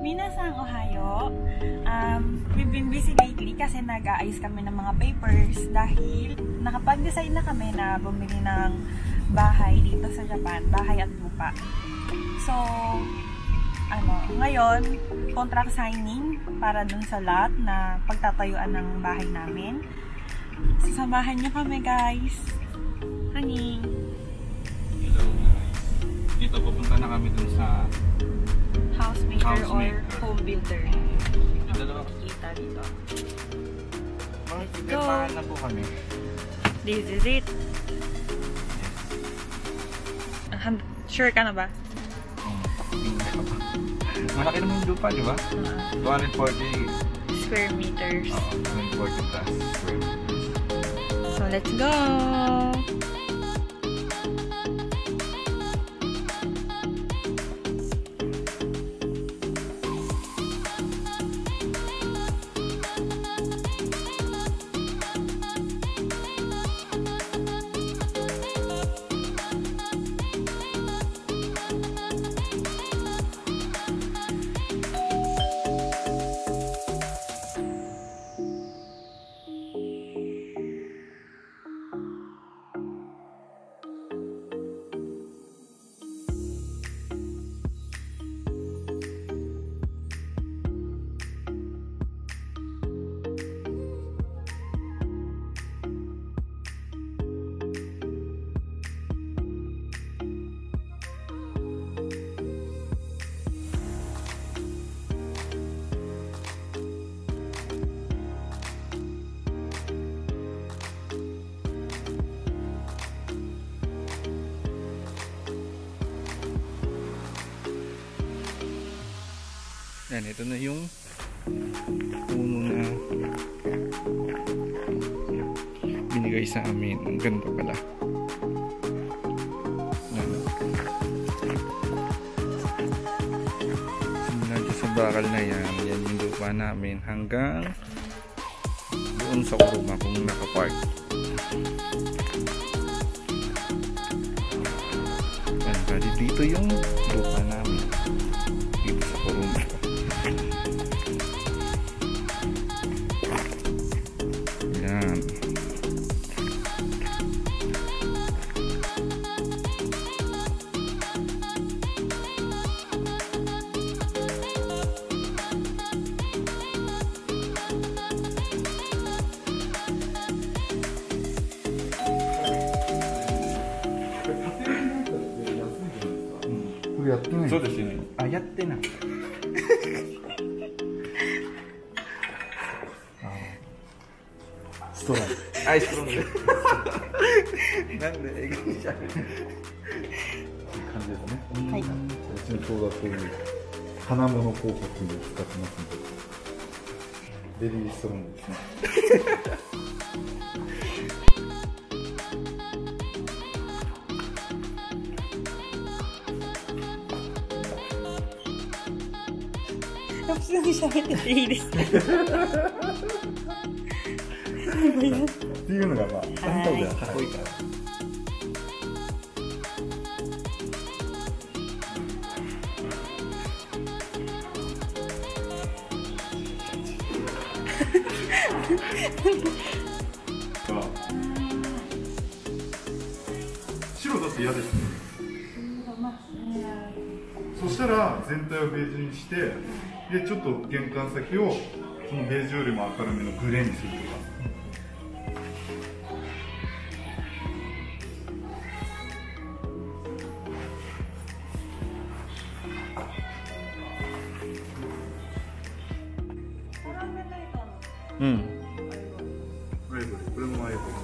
Minasan ohayo. We've been busy lately kasi nag-aayos kami ng mga papers dahil nakapag-decide na kami na bumili ng bahay dito sa Japan, bahay at lupa. So, ngayon, contract signing para dun sa lot na pagtatayuan ng bahay namin. Sasamahan niyo kami, guys. Honey. Hello, guys. Dito pupunta na kami dun sa housemaker or home builder. Kita dito. Magpapagawa na po kami. This is it. Sure ka na ba? Malaki naman yung lupa, di ba? 240 square meters. 240 plus square meters. So let's go! Yan, ito na yung puno na binigay sa amin. Ang ganda pala. Yan. Simula dyan sa bakal na yan. Yan yung lupa namin hanggang doon sa kuruma kung nakapark. Yan, bali dito yung lupa namin. Dito sa kuruma. Yan. これやってない。 そうですよね。あ、やってない。 ストロング。 アイスロング。なんで英語にしゃべる。 こういう感じですね。 はい。 うちのちょうどこういう花物広告に使ってますので、ベリーストロングですね。 普通に喋ってていいですか？ っていうのがまあ、簡単ではかっこいいから。白だって嫌ですね。そしたら全体をベージュにして、でちょっと玄関先をそのベージュよりも明るめのグレーにするとか。 うん。 これもアイボリ。